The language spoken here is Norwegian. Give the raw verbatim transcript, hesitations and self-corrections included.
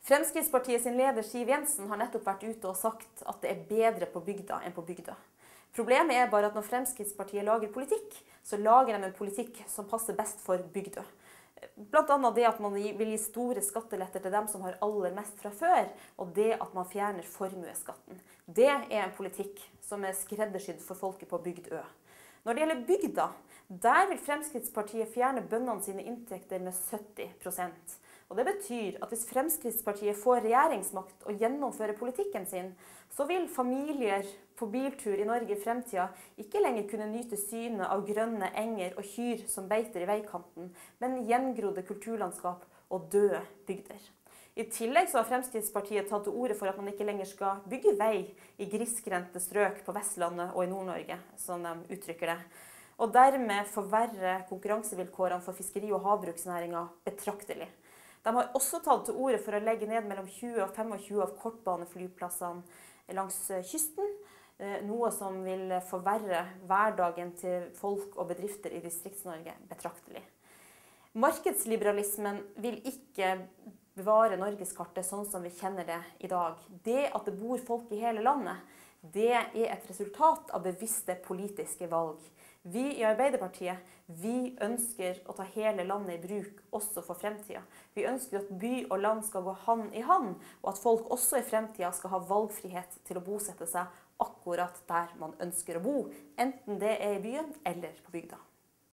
Fremskrittspartiet sin leder Siv Jensen har nettopp vært ute og sagt at det er bedre på bygda enn på bygda. Problemet er bare at når Fremskrittspartiet lager politikk, så lager de en politikk som passer best for bygda. Blant annet det at man vil gi store skatteletter til dem som har aller mest fra før, og det at man fjerner formuesskatten. Det er en politikk som er skreddersydd for folket på Bygdø. Når det gjelder bygda, der vil Fremskrittspartiet fjerne bøndene sine inntekter med sytti prosent. Og det betyr at hvis Fremskrittspartiet får regjeringsmakt og gjennomfører politikken sin, så vil familier på biltur i Norge i fremtida ikke lenger kunne nyte synet av grønne enger og kyr som beiter i veikanten, men gjengrodde kulturlandskap og døde bygder. I tillegg så har Fremskrittspartiet tatt til orde for at man ikke lenger skal bygge vei i grisgrendte strøk på Vestlandet og i Nord-Norge, som de uttrykker det. Og dermed forverre konkurransevilkårene for fiskeri- og havbruksnæringen betraktelig. De har også tatt til orde for å legge ned mellom tjue og tjuefem av kortbaneflyplassene langs kysten, noe som vil forverre hverdagen til folk og bedrifter i Distrikts-Norge betraktelig. Markedsliberalismen vil ikke bevare Norgeskartet sånn som vi kjenner det i dag. Det at det bor folk i hele landet, det er et resultat av bevisste politiske valg. Vi i Arbeiderpartiet, vi ønsker å ta hele landet i bruk også for fremtiden. Vi ønsker at by og land skal gå hand i hand, og at folk også i fremtiden skal ha valgfrihet til å bosette seg akkurat der man ønsker å bo, enten det er i byen eller på bygda.